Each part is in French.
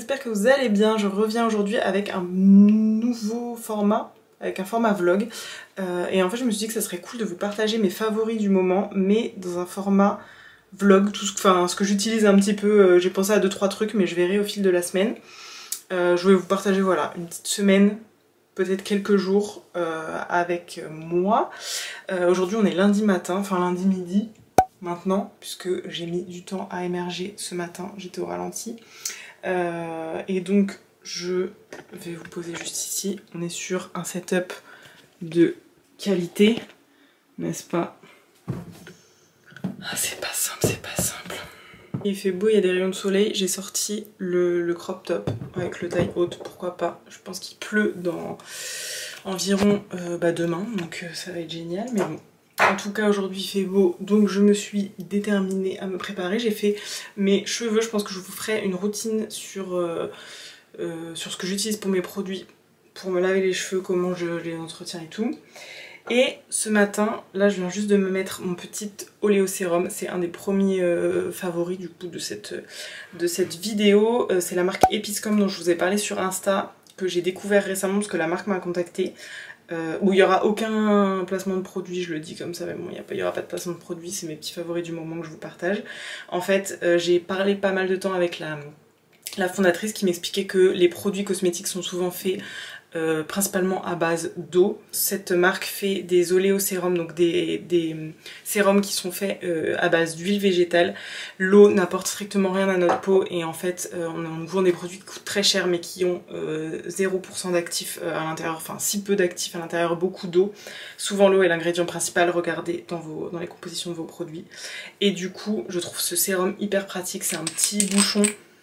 j'espère que vous allez bien. Je reviens aujourd'hui avec un nouveau format, avec un format vlog. Et en fait je me suis dit que ça serait cool de vous partager mes favoris du moment, mais dans un format vlog, enfin ce que j'utilise un petit peu, j'ai pensé à 2-3 trucs mais je verrai au fil de la semaine. Je voulais vous partager voilà, une petite semaine, peut-être quelques jours avec moi. Aujourd'hui on est lundi matin, enfin lundi midi maintenant, puisque j'ai mis du temps à émerger ce matin, j'étais au ralenti. Et donc je vais vous poser juste ici, on est sur un setup de qualité, n'est-ce pas? Ah, c'est pas simple, c'est pas simple. Il fait beau, il y a des rayons de soleil, j'ai sorti le crop top avec le taille haute, pourquoi pas. Je pense qu'il pleut dans environ demain, donc ça va être génial, mais bon. En tout cas aujourd'hui il fait beau, donc je me suis déterminée à me préparer. J'ai fait mes cheveux, je pense que je vous ferai une routine sur ce que j'utilise pour mes produits, pour me laver les cheveux, comment je les entretiens et tout. Et ce matin, là je viens juste de me mettre mon petit oléosérum, c'est un des premiers favoris du coup de cette vidéo. C'est la marque Episcom dont je vous ai parlé sur Insta, que j'ai découvert récemment parce que la marque m'a contactée. Où il n'y aura aucun placement de produit, je le dis comme ça, mais bon, il n'y aura pas de placement de produit, c'est mes petits favoris du moment que je vous partage. En fait, j'ai parlé pas mal de temps avec la fondatrice qui m'expliquait que les produits cosmétiques sont souvent faits principalement à base d'eau. Cette marque fait des oléosérums, donc des sérums qui sont faits à base d'huile végétale. L'eau n'apporte strictement rien à notre peau et en fait on vend des produits qui coûtent très cher mais qui ont 0% d'actifs à l'intérieur, enfin si peu d'actifs à l'intérieur, beaucoup d'eau. Souvent l'eau est l'ingrédient principal, regardez dans les compositions de vos produits. Et du coup je trouve ce sérum hyper pratique, c'est un petit bouchon,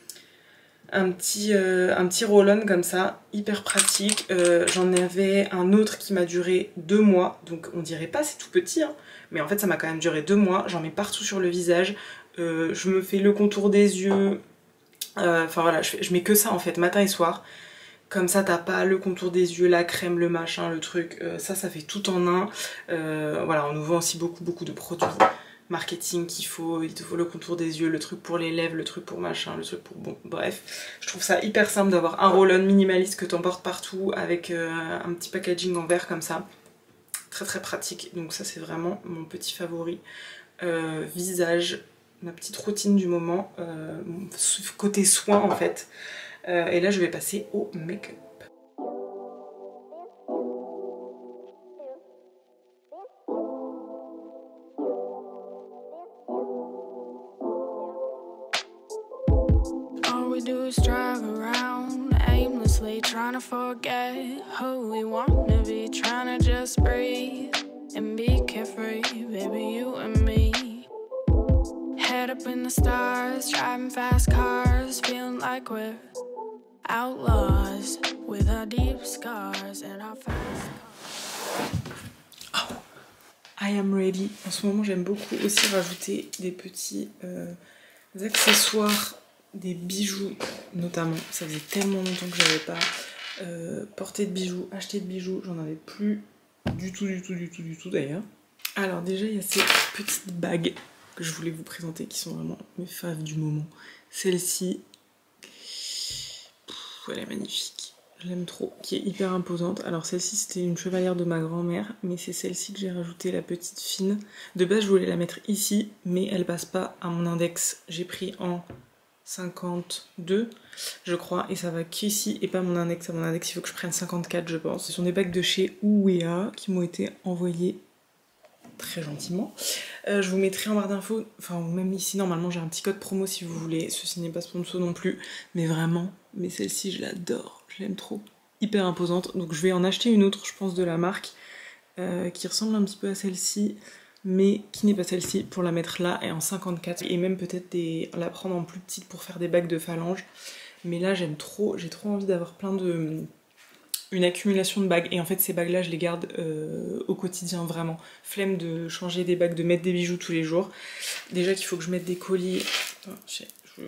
un petit roll-on comme ça, hyper pratique. J'en avais un autre qui m'a duré 2 mois, donc on dirait pas c'est tout petit, hein, mais en fait ça m'a quand même duré 2 mois. J'en mets partout sur le visage, je me fais le contour des yeux, enfin voilà, je mets que ça en fait, matin et soir. Comme ça t'as pas le contour des yeux, la crème, le machin, le truc, ça fait tout en un. Voilà, on nous vend aussi beaucoup de produits marketing il te faut le contour des yeux, le truc pour les lèvres, le truc pour machin, le truc pour... Bon, bref. Je trouve ça hyper simple d'avoir un roll-on minimaliste que t'emportes partout avec un petit packaging en verre comme ça. Très très pratique, donc ça c'est vraiment mon petit favori. Visage, ma petite routine du moment, côté soin en fait. Et là je vais passer au make-up. Drive around aimlessly, trying to forget who we wanna be, trying to just breathe and be carefree, baby, you and me. Head up in the stars, driving fast cars, feeling like we're outlaws with our deep scars and our fast cars. Oh, I am ready. En ce moment j'aime beaucoup aussi rajouter des petits accessoires, des bijoux notamment. Ça faisait tellement longtemps que j'avais pas porté de bijoux, acheté de bijoux, j'en avais plus du tout d'ailleurs. Alors déjà il y a ces petites bagues que je voulais vous présenter qui sont vraiment mes faves du moment. Celle-ci, elle est magnifique, je l'aime trop, qui est hyper imposante. Alors celle-ci c'était une chevalière de ma grand-mère, mais c'est celle-ci que j'ai rajouté, la petite fine. De base je voulais la mettre ici, mais elle passe pas à mon index. J'ai pris en 52 je crois, et ça va qu'ici et pas mon index. À mon index il faut que je prenne 54 je pense. Ce sont des bagues de chez Ouéa qui m'ont été envoyées très gentiment. Je vous mettrai en barre d'infos, enfin même ici normalement j'ai un petit code promo si vous voulez. Ceci n'est pas sponsor non plus, mais vraiment, mais celle-ci je l'adore, je l'aime trop, hyper imposante. Donc je vais en acheter une autre je pense de la marque qui ressemble un petit peu à celle-ci, mais qui n'est pas celle-ci, pour la mettre là et en 54, et même peut-être la prendre en plus petite pour faire des bagues de phalanges. Mais là j'aime trop, j'ai trop envie d'avoir une accumulation de bagues, et en fait ces bagues là je les garde au quotidien, vraiment. Flemme de changer des bagues, de mettre des bijoux tous les jours. Déjà qu'il faut que je mette des colliers, ils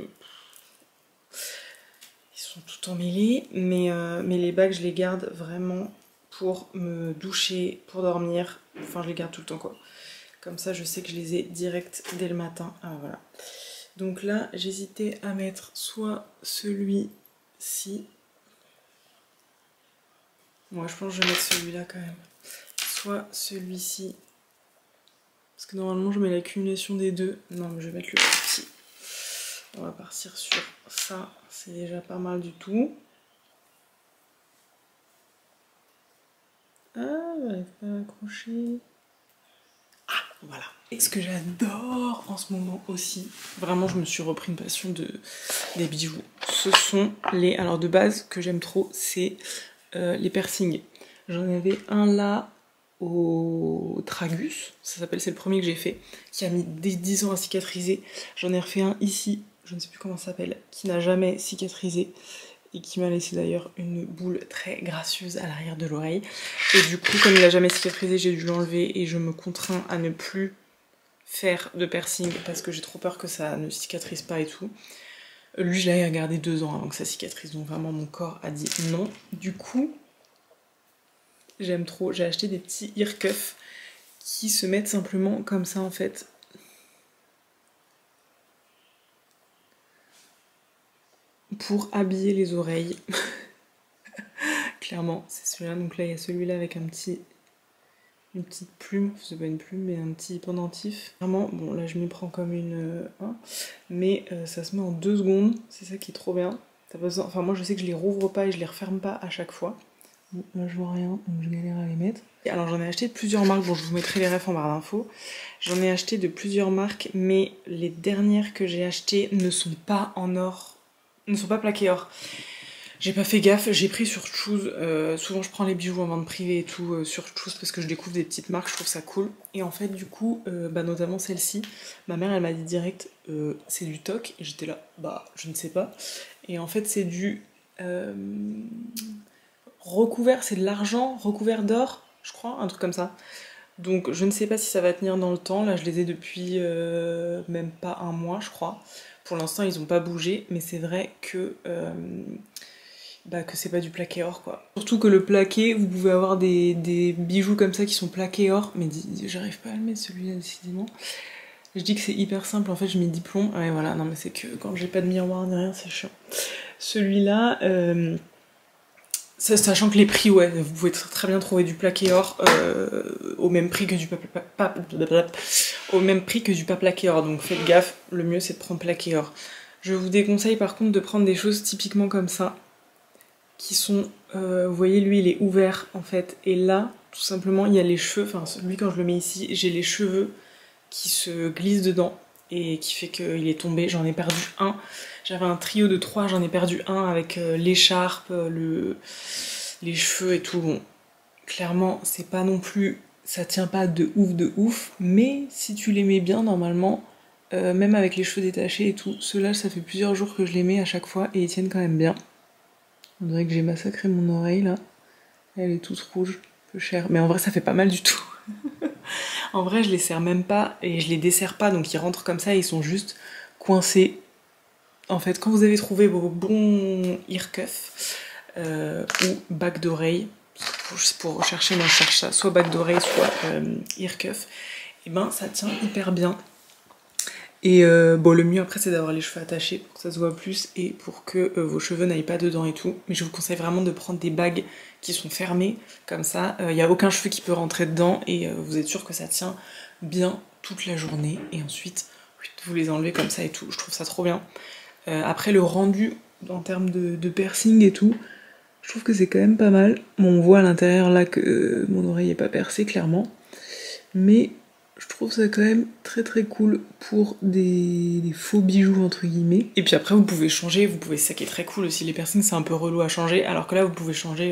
sont tout emmêlés, mais les bagues je les garde vraiment pour me doucher, pour dormir, enfin je les garde tout le temps quoi. Comme ça je sais que je les ai direct dès le matin. Ah voilà. Donc là j'hésitais à mettre soit celui si... Moi je pense que je vais mettre celui-là quand même. Soit celui-ci. Parce que normalement je mets l'accumulation des deux. Non mais je vais mettre le petit. On va partir sur ça. C'est déjà pas mal du tout. Ah, j'arrive pas à accrocher. Ah, voilà. Et ce que j'adore en ce moment aussi, vraiment je me suis repris une passion des bijoux. Ce sont les... Alors de base, que j'aime trop, c'est les piercings. J'en avais un là au tragus, ça s'appelle, c'est le premier que j'ai fait, qui a mis des 10 ans à cicatriser. J'en ai refait un ici, je ne sais plus comment ça s'appelle, qui n'a jamais cicatrisé. Et qui m'a laissé d'ailleurs une boule très gracieuse à l'arrière de l'oreille. Et du coup, comme il n'a jamais cicatrisé, j'ai dû l'enlever et je me contrains à ne plus faire de piercing parce que j'ai trop peur que ça ne cicatrise pas et tout. Lui, je l'avais gardé 2 ans avant que ça cicatrise, donc vraiment mon corps a dit non. Du coup, j'aime trop. J'ai acheté des petits ear cuffs qui se mettent simplement comme ça en fait. Pour habiller les oreilles. Clairement, c'est celui-là. Donc là, il y a celui-là avec une petite plume. C'est pas une plume, mais un petit pendentif. Vraiment, bon, là, je m'y prends comme une... mais ça se met en 2 secondes. C'est ça qui est trop bien. Enfin, moi, je sais que je les rouvre pas et je les referme pas à chaque fois. Bon, là, je vois rien, donc je galère à les mettre. Et alors, j'en ai acheté de plusieurs marques. Bon, je vous mettrai les refs en barre d'infos. J'en ai acheté de plusieurs marques, mais les dernières que j'ai achetées ne sont pas en or. Ne sont pas plaquées or. J'ai pas fait gaffe, j'ai pris sur Choose, souvent je prends les bijoux en vente privée et tout sur Choose parce que je découvre des petites marques, je trouve ça cool. Et en fait du coup, notamment celle-ci, ma mère elle m'a dit direct c'est du toc, et j'étais là, bah je ne sais pas. Et en fait c'est du recouvert, c'est de l'argent recouvert d'or, je crois, un truc comme ça. Donc je ne sais pas si ça va tenir dans le temps, là je les ai depuis même pas un mois je crois. Pour l'instant ils n'ont pas bougé, mais c'est vrai que c'est pas du plaqué or quoi. Surtout que le plaqué, vous pouvez avoir des bijoux comme ça qui sont plaqués or, mais j'arrive pas à le mettre celui-là décidément. Je dis que c'est hyper simple, en fait je mets 10 plombs, ouais voilà, non mais c'est que quand j'ai pas de miroir ni rien c'est chiant. Celui-là, sachant que les prix, ouais, vous pouvez très bien trouver du plaqué or au même prix que du pas plaqué or, donc faites gaffe, le mieux c'est de prendre plaqué or. Je vous déconseille par contre de prendre des choses typiquement comme ça, qui sont, vous voyez lui il est ouvert en fait, et là tout simplement il y a les cheveux, enfin lui quand je le mets ici, j'ai les cheveux qui se glissent dedans et qui fait qu'il est tombé, j'en ai perdu un. J'avais un trio de 3, j'en ai perdu un avec l'écharpe, les cheveux et tout. Bon, clairement c'est pas non plus, ça tient pas de ouf, mais si tu les mets bien normalement, même avec les cheveux détachés et tout, ceux-là ça fait plusieurs jours que je les mets à chaque fois et ils tiennent quand même bien. On dirait que j'ai massacré mon oreille là. Elle est toute rouge, peu chère. Mais en vrai ça fait pas mal du tout. En vrai je les serre même pas et je les desserre pas, donc ils rentrent comme ça et ils sont juste coincés. En fait quand vous avez trouvé vos bons ear cuffs ou bacs d'oreille, pour rechercher, moi je cherche ça, soit bac d'oreille soit ear cuff, et ben ça tient hyper bien. Et bon, le mieux après c'est d'avoir les cheveux attachés pour que ça se voit plus et pour que vos cheveux n'aillent pas dedans et tout. Mais je vous conseille vraiment de prendre des bagues qui sont fermées, comme ça il n'y a aucun cheveu qui peut rentrer dedans et vous êtes sûr que ça tient bien toute la journée. Et ensuite vous les enlevez comme ça et tout, je trouve ça trop bien. Après le rendu en termes de piercing et tout, je trouve que c'est quand même pas mal. Bon, on voit à l'intérieur là que mon oreille est pas percée clairement, mais je trouve ça quand même très cool pour des faux bijoux entre guillemets. Et puis après vous pouvez changer, c'est ça qui est très cool aussi, les piercings c'est un peu relou à changer, alors que là vous pouvez changer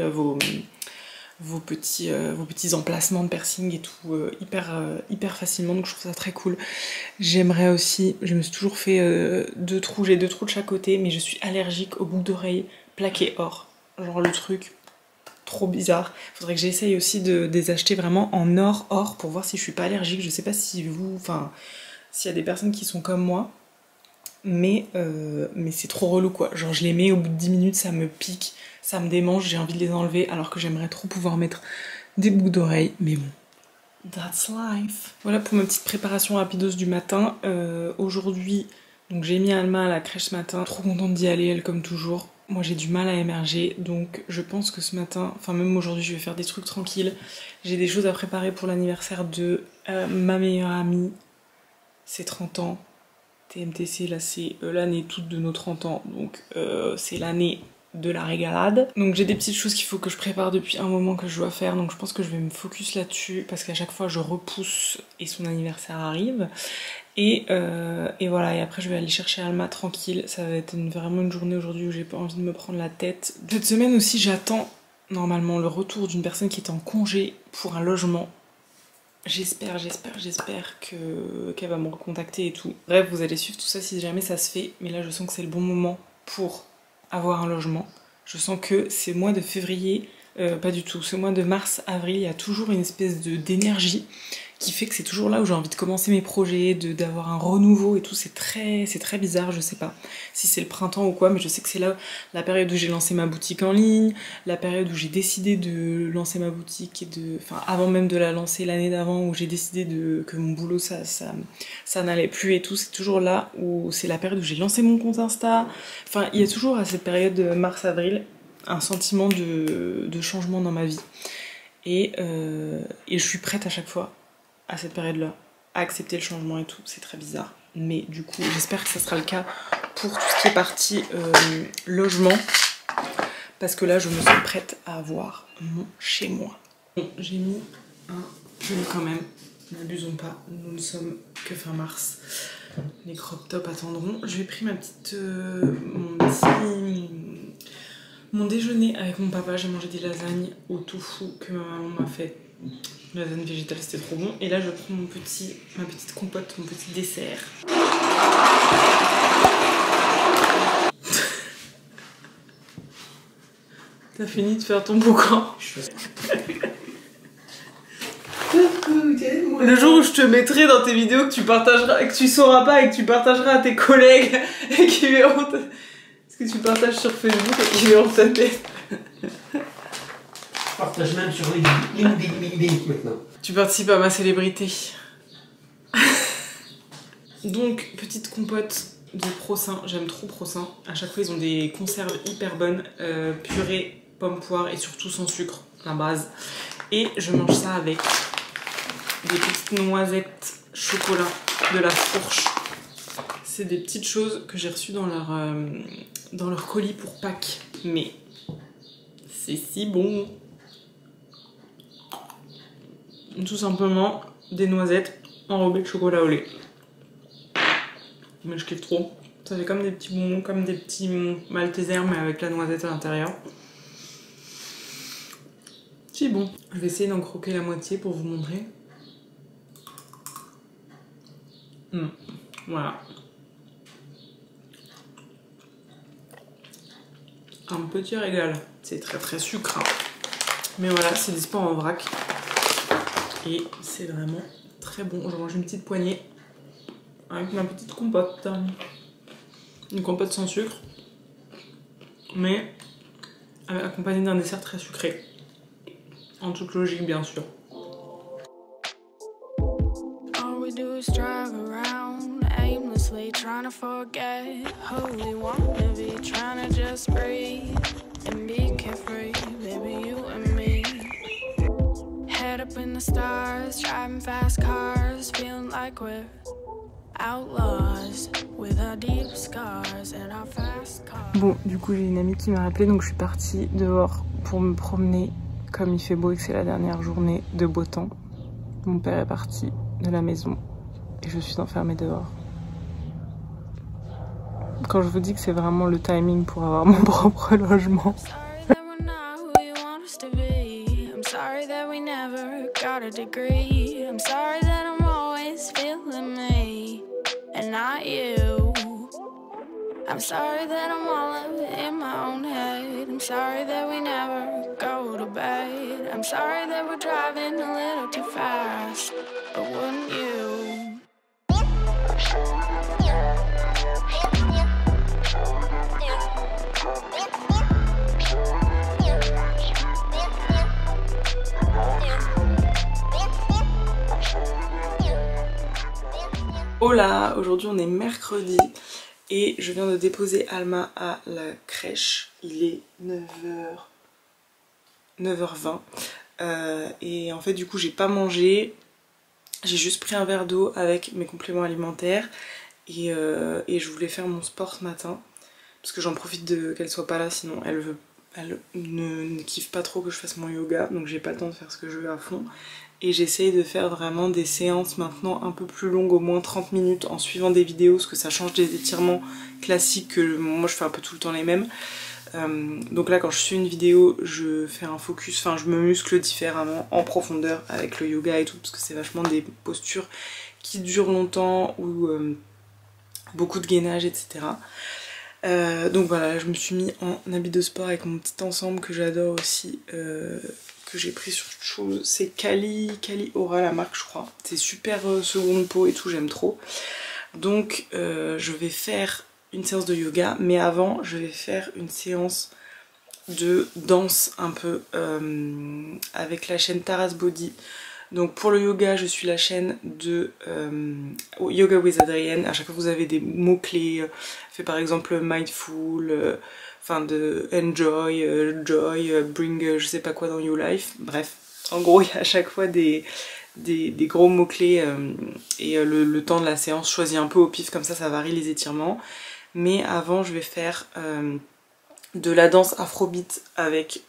vos petits emplacements de piercing et tout hyper facilement, donc je trouve ça très cool. J'aimerais aussi, je me suis toujours fait 2 trous, j'ai 2 trous de chaque côté, mais je suis allergique aux boucles d'oreilles plaquées or, genre le truc trop bizarre. Faudrait que j'essaye aussi de les acheter vraiment en or pour voir si je suis pas allergique. Je sais pas si s'il y a des personnes qui sont comme moi, mais c'est trop relou quoi. Genre je les mets, au bout de 10 minutes ça me pique, ça me démange, j'ai envie de les enlever alors que j'aimerais trop pouvoir mettre des boucles d'oreilles, mais bon, that's life. Voilà pour ma petite préparation rapidos du matin. Aujourd'hui, donc j'ai mis Alma à la crèche ce matin, trop contente d'y aller, elle comme toujours. moi j'ai du mal à émerger, donc je pense que ce matin, enfin même aujourd'hui, je vais faire des trucs tranquilles. J'ai des choses à préparer pour l'anniversaire de ma meilleure amie, c'est 30 ans. TMTC, là c'est l'année toute de nos 30 ans, donc c'est l'année de la régalade. Donc j'ai des petites choses qu'il faut que je prépare depuis un moment que je dois faire, donc je pense que je vais me focus là-dessus parce qu'à chaque fois je repousse et son anniversaire arrive. Et voilà, et après je vais aller chercher Alma tranquille. Ça va être vraiment une journée aujourd'hui où j'ai pas envie de me prendre la tête. Cette semaine aussi j'attends normalement le retour d'une personne qui est en congé pour un logement. J'espère qu'elle va me recontacter et tout. Bref, vous allez suivre tout ça si jamais ça se fait. Mais là je sens que c'est le bon moment pour avoir un logement. Je sens que ces mois de février, pas du tout, ce mois de mars, avril, il y a toujours une espèce d'énergie qui fait que c'est toujours là où j'ai envie de commencer mes projets, d'avoir un renouveau et tout. C'est très bizarre, je sais pas si c'est le printemps ou quoi, mais je sais que c'est là la période où j'ai lancé ma boutique en ligne, la période où j'ai décidé de lancer ma boutique, enfin avant même de la lancer l'année d'avant, où j'ai décidé que mon boulot ça n'allait plus et tout. C'est toujours là où c'est la période où j'ai lancé mon compte Insta. Enfin, il y a toujours à cette période de mars-avril un sentiment de changement dans ma vie. Et je suis prête à chaque fois, à cette période-là, à accepter le changement et tout. C'est très bizarre. Mais du coup, j'espère que ça sera le cas pour tout ce qui est partie logement. Parce que là, je me sens prête à avoir mon chez moi. Bon, j'ai mis un pull quand même. N'abusons pas, nous ne sommes que fin mars. Les crop tops attendront. J'ai pris ma petite... mon déjeuner avec mon papa. J'ai mangé des lasagnes au tofu que ma maman m'a fait. Lasagne végétale, c'était trop bon. Et là, je prends ma petite compote, mon petit dessert. T'as fini de faire ton boucan? Le jour où je te mettrai dans tes vidéos que tu partageras, que tu sauras pas et que tu partageras à tes collègues et qui verront ce que tu partages sur Facebook et qui verront ta tête. Je partage même sur LinkedIn maintenant. Tu participes à ma célébrité. Donc, petite compote de Procin. J'aime trop Procin. À chaque fois, ils ont des conserves hyper bonnes. Purée, pomme, poire et surtout sans sucre, la base. Et je mange ça avec des petites noisettes chocolat de la Fourche. C'est des petites choses que j'ai reçues dans leur colis pour Pâques. Mais c'est si bon. Tout simplement des noisettes enrobées de chocolat au lait. Mais je kiffe trop. Ça fait comme des petits bonbons, comme des petits Maltesers mais avec la noisette à l'intérieur. C'est bon. Je vais essayer d'en croquer la moitié pour vous montrer. Voilà. Un petit régal. C'est très sucre. Hein. Mais voilà, c'est dispo en vrac. Et c'est vraiment très bon. Je mange une petite poignée avec ma petite compote. Une compote sans sucre, mais accompagnée d'un dessert très sucré. En toute logique, bien sûr. All we do is drive around aimlessly, trying to forget who we want to be, trying to just breathe and be carefree, baby, you and me. Head up in the stars, driving fast cars, feeling like we're outlaws with our deep scars and our fast cars. Bon, du coup, j'ai une amie qui m'a appelée, donc je suis partie dehors pour me promener. Comme il fait beau et que c'est la dernière journée de beau temps, mon père est parti de la maison et je suis enfermée dehors. Quand je vous dis que c'est vraiment le timing pour avoir mon propre logement. I'm sorry that I'm all up in my own head. I'm sorry that we never go to bed. I'm sorry that we're driving a little too fast. But wouldn't you? Hola, aujourd'hui on est mercredi. Et je viens de déposer Alma à la crèche. crèche. Il est 9h20. Et en fait du coup j'ai pas mangé. J'ai juste pris un verre d'eau avec mes compléments alimentaires. Et je voulais faire mon sport ce matin. Parce que j'en profite qu'elle soit pas là, sinon elle ne kiffe pas trop que je fasse mon yoga. Donc j'ai pas le temps de faire ce que je veux à fond. Et j'essaye de faire vraiment des séances maintenant un peu plus longues, au moins 30 minutes, en suivant des vidéos, parce que ça change des étirements classiques que moi je fais un peu tout le temps les mêmes. Donc là quand je suis une vidéo, je fais un focus, enfin je me muscle différemment, en profondeur, avec le yoga et tout, parce que c'est vachement des postures qui durent longtemps, ou beaucoup de gainage, etc. Donc voilà, je me suis mis en habit de sport avec mon petit ensemble que j'adore aussi, que j'ai pris sur Choose. C'est Cali Aura la marque je crois. C'est super seconde peau et tout, j'aime trop. Donc je vais faire une séance de yoga, mais avant je vais faire une séance de danse un peu avec la chaîne Taras Body. Donc pour le yoga, je suis la chaîne de Yoga with Adrienne. À chaque fois vous avez des mots-clés, fait par exemple mindful, enfin de enjoy, joy, bring je sais pas quoi dans your life. Bref, en gros il y a à chaque fois des gros mots-clés et le temps de la séance choisit un peu au pif, comme ça varie les étirements. Mais avant je vais faire de la danse afrobeat avec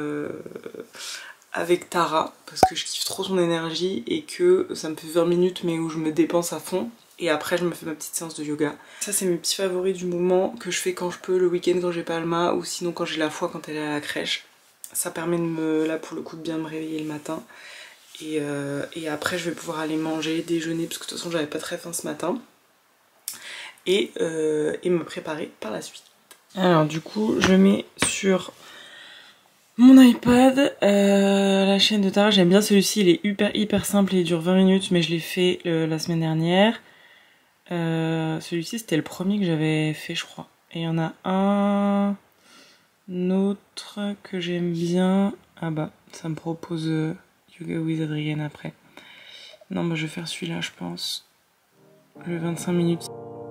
Tara, parce que je kiffe trop son énergie et que ça me fait 20 minutes mais où je me dépense à fond. Et après je me fais ma petite séance de yoga. Ça c'est mes petits favoris du moment que je fais quand je peux, le week-end quand j'ai pas Alma, ou sinon quand j'ai la foi quand elle est à la crèche. Ça permet de là pour le coup de bien me réveiller le matin. Et après je vais pouvoir aller manger, déjeuner, parce que de toute façon j'avais pas très faim ce matin. Et me préparer par la suite. Alors du coup je mets sur mon iPad la chaîne de Tara. J'aime bien celui-ci, il est hyper simple, il dure 20 minutes, mais je l'ai fait la semaine dernière. Celui-ci c'était le premier que j'avais fait je crois. Et il y en a un autre que j'aime bien. Ah bah ça me propose Yoga with Adrienne après. Non bah je vais faire celui-là je pense. Le 25 minutes.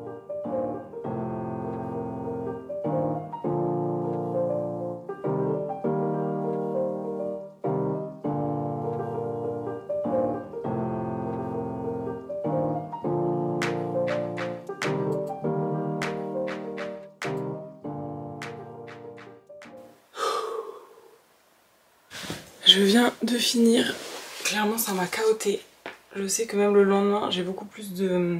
Je viens de finir, clairement ça m'a cahoté. Je sais que même le lendemain j'ai beaucoup plus de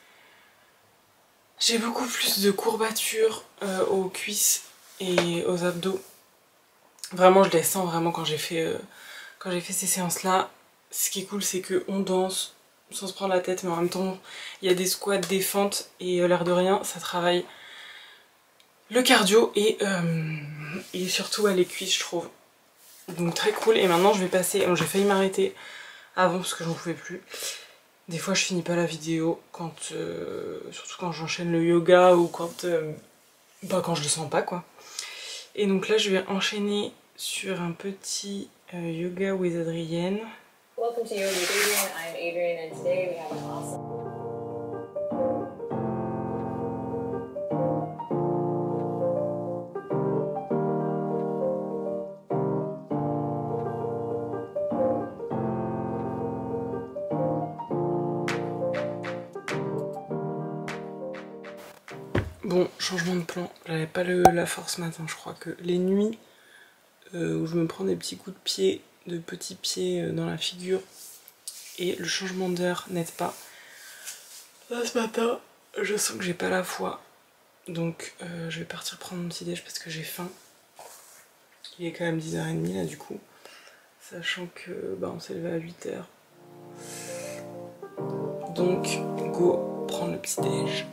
courbatures aux cuisses et aux abdos. Vraiment je les sens vraiment quand j'ai fait ces séances là. Ce qui est cool c'est qu'on danse sans se prendre la tête, mais en même temps il y a des squats, des fentes et l'air de rien ça travaille le cardio et surtout les cuisses je trouve. Donc très cool. Et maintenant je vais passer, bon, j'ai failli m'arrêter avant parce que j'en pouvais plus. Des fois je finis pas la vidéo quand surtout quand j'enchaîne le yoga ou quand je le sens pas quoi. Et donc là je vais enchaîner sur un petit yoga with Adrienne. Welcome to Yoga with Adrienne. I'm Adrienne and today we have an awesome Bon, changement de plan, j'avais pas la force ce matin, je crois que les nuits où je me prends des petits coups de pied, de petits pieds dans la figure et le changement d'heure n'aide pas. Là ce matin, je sens que j'ai pas la foi, donc je vais partir prendre mon petit déj parce que j'ai faim. Il est quand même 10h30 là du coup, sachant que on s'est levé à 8h. Donc go prendre le petit déj.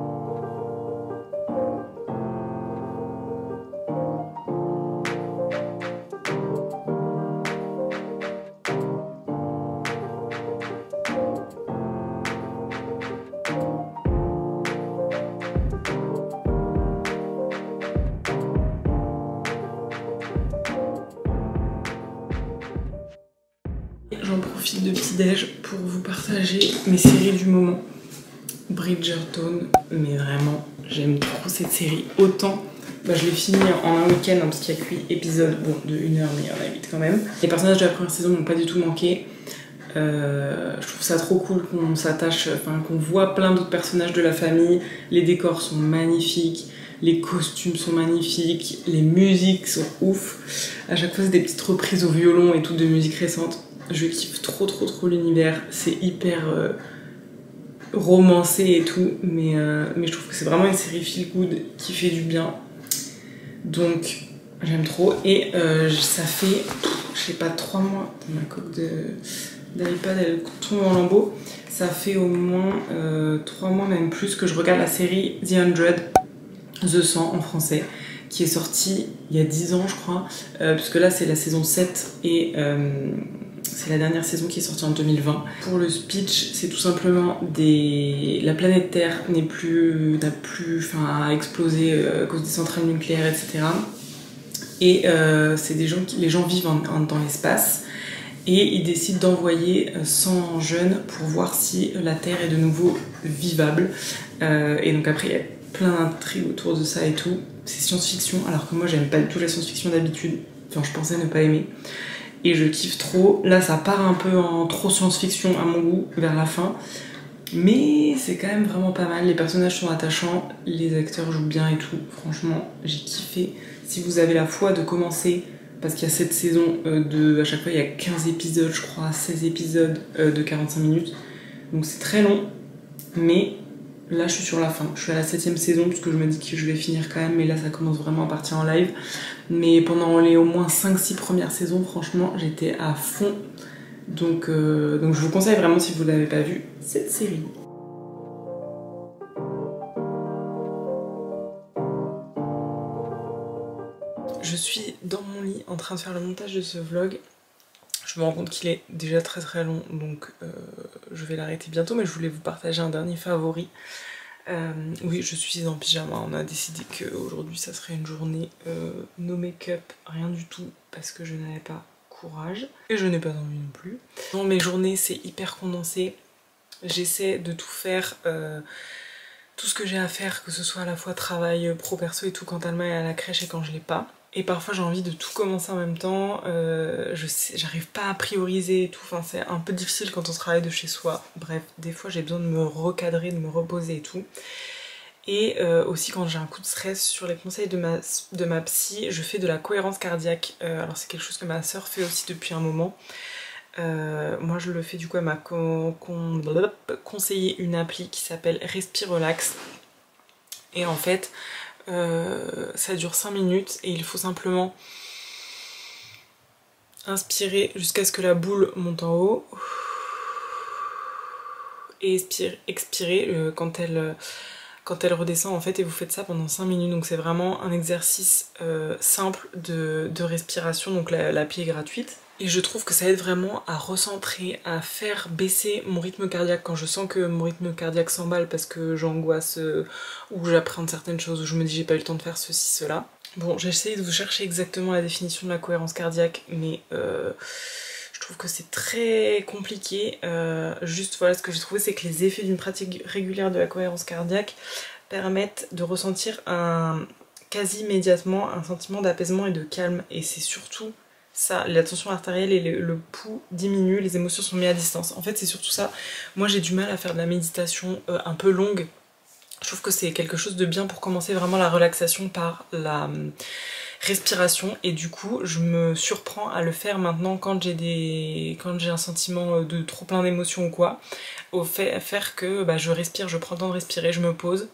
J'en profite de petit déj pour vous partager mes séries du moment. Bridgerton, mais vraiment j'aime trop cette série. Autant je l'ai fini en un week-end hein, parce qu'il y a que 8 épisodes, bon de 1 heure mais il y en a 8 quand même. Les personnages de la première saison n'ont pas du tout manqué. Je trouve ça trop cool qu'on s'attache, enfin qu'on voit plein d'autres personnages de la famille. Les décors sont magnifiques, les costumes sont magnifiques, les musiques sont ouf. À chaque fois c'est des petites reprises au violon et tout de musique récente. Je kiffe trop l'univers, c'est hyper romancé et tout, mais je trouve que c'est vraiment une série feel good qui fait du bien. Donc j'aime trop et ça fait, je sais pas, 3 mois, ma coque d'iPad elle tombe en lambeaux, ça fait au moins 3 mois même plus que je regarde la série The 100 en français, qui est sortie il y a 10 ans je crois, puisque là c'est la saison 7 et c'est la dernière saison qui est sortie en 2020. Pour le speech, c'est tout simplement la planète Terre n'a plus a explosé à cause des centrales nucléaires, etc. Et c'est les gens vivent dans l'espace et ils décident d'envoyer 100 jeunes pour voir si la Terre est de nouveau vivable. Et donc après, il y a plein d'intrigues autour de ça et tout. C'est science-fiction, alors que moi j'aime pas du tout la science-fiction d'habitude. Enfin, je pensais ne pas aimer. Et je kiffe trop. Là, ça part un peu en trop science-fiction à mon goût vers la fin. Mais c'est quand même vraiment pas mal. Les personnages sont attachants, les acteurs jouent bien et tout. Franchement, j'ai kiffé. Si vous avez la foi de commencer, parce qu'il y a cette saison à chaque fois il y a 15 épisodes, je crois, 16 épisodes de 45 minutes. Donc c'est très long. Mais là, je suis sur la fin. Je suis à la 7ème saison, parce que je me dis que je vais finir quand même. Mais là, ça commence vraiment à partir en live. Mais pendant les au moins 5-6 premières saisons, franchement, j'étais à fond. Donc je vous conseille vraiment, si vous ne l'avez pas vu, cette série. Je suis dans mon lit en train de faire le montage de ce vlog. Je me rends compte qu'il est déjà très long, donc je vais l'arrêter bientôt, mais je voulais vous partager un dernier favori. Oui, je suis en pyjama, on a décidé qu'aujourd'hui ça serait une journée no make-up, rien du tout, parce que je n'avais pas courage, et je n'ai pas envie non plus. Dans mes journées, c'est hyper condensé, j'essaie de tout faire, tout ce que j'ai à faire, que ce soit à la fois travail, pro, perso et tout, quand Alma est à la crèche et quand je l'ai pas. Et parfois j'ai envie de tout commencer en même temps, j'arrive pas à prioriser et tout, enfin c'est un peu difficile quand on travaille de chez soi. Bref, des fois j'ai besoin de me recadrer, de me reposer et tout. Et aussi quand j'ai un coup de stress, sur les conseils de ma psy, je fais de la cohérence cardiaque. Alors c'est quelque chose que ma soeur fait aussi depuis un moment. Moi je le fais du coup, elle m'a conseillé une appli qui s'appelle Respire Relax. Et en fait, ça dure 5 minutes et il faut simplement inspirer jusqu'à ce que la boule monte en haut et expirer quand elle redescend en fait, et vous faites ça pendant 5 minutes. Donc c'est vraiment un exercice simple de respiration, donc l'appli est gratuite. Et je trouve que ça aide vraiment à recentrer, à faire baisser mon rythme cardiaque quand je sens que mon rythme cardiaque s'emballe parce que j'angoisse ou j'appréhende certaines choses, ou je me dis j'ai pas eu le temps de faire ceci, cela. Bon, j'ai essayé de vous chercher exactement la définition de la cohérence cardiaque, mais je trouve que c'est très compliqué. Juste voilà, ce que j'ai trouvé, c'est que les effets d'une pratique régulière de la cohérence cardiaque permettent de ressentir quasi immédiatement un sentiment d'apaisement et de calme, et c'est surtout ça, la tension artérielle et le pouls diminuent, les émotions sont mises à distance. En fait c'est surtout ça. Moi j'ai du mal à faire de la méditation un peu longue. Je trouve que c'est quelque chose de bien pour commencer vraiment la relaxation par la respiration, et du coup je me surprends à le faire maintenant quand j'ai un sentiment de trop plein d'émotions ou quoi, faire que je respire, je prends le temps de respirer, je me pose.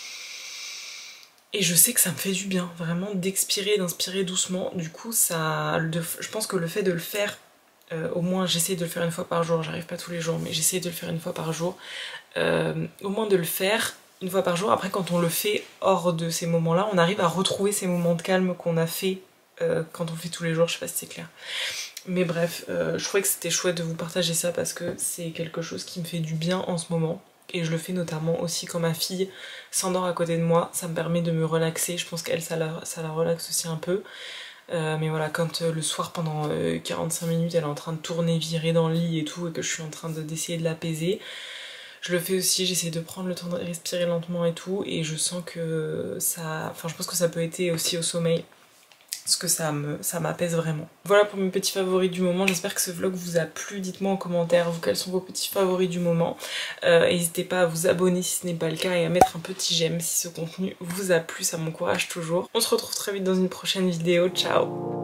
Et je sais que ça me fait du bien, vraiment, d'expirer, d'inspirer doucement. Du coup, je pense que le fait de le faire, au moins j'essaie de le faire une fois par jour, j'arrive pas tous les jours, mais j'essaie de le faire une fois par jour. Au moins de le faire une fois par jour. Après, quand on le fait hors de ces moments-là, on arrive à retrouver ces moments de calme qu'on a fait quand on le fait tous les jours, je sais pas si c'est clair. Mais bref, je trouvais que c'était chouette de vous partager ça parce que c'est quelque chose qui me fait du bien en ce moment. Et je le fais notamment aussi quand ma fille s'endort à côté de moi, ça me permet de me relaxer. Je pense qu'elle, ça la relaxe aussi un peu. Mais voilà, quand le soir pendant 45 minutes elle est en train de tourner, virer dans le lit et tout, et que je suis en train d'essayer de l'apaiser, Je le fais aussi, j'essaie de prendre le temps de respirer lentement et tout, et je sens que ça... Enfin, je pense que ça peut aider aussi au sommeil, parce que ça m'apaise vraiment. Voilà pour mes petits favoris du moment, j'espère que ce vlog vous a plu. Dites-moi en commentaire vous quels sont vos petits favoris du moment. N'hésitez pas à vous abonner si ce n'est pas le cas et à mettre un petit j'aime si ce contenu vous a plu, ça m'encourage toujours. On se retrouve très vite dans une prochaine vidéo, ciao.